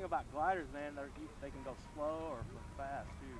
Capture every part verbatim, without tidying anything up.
about gliders, man, they're, they can go slow or fast too.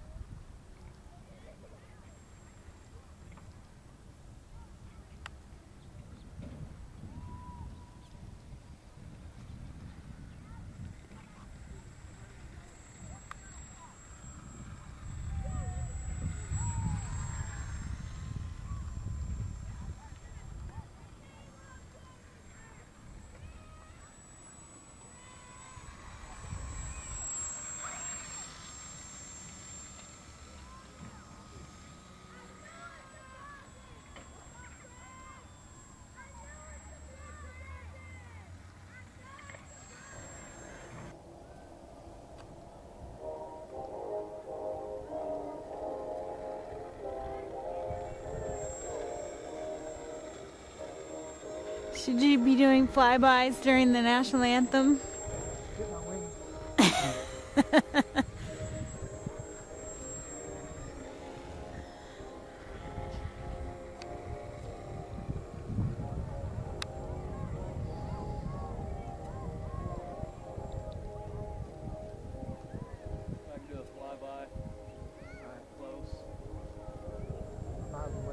Should you be doing flybys during the national anthem? Get my wings. I can do a flyby. Alright, close. Miles away.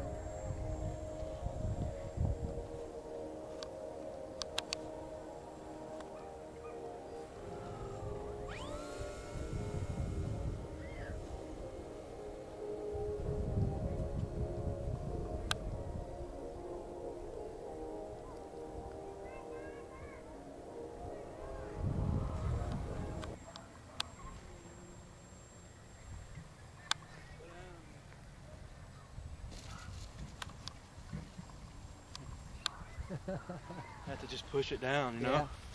I have to just push it down, you know? Yeah.